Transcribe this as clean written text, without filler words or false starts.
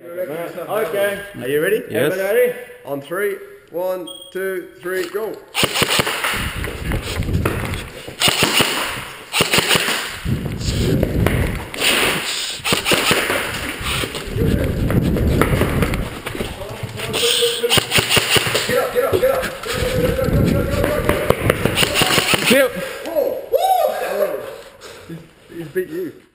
Okay, are you ready? Yes. Ready? On 3, 1, 2, 3, go. Get up. Whoa. He's beat you.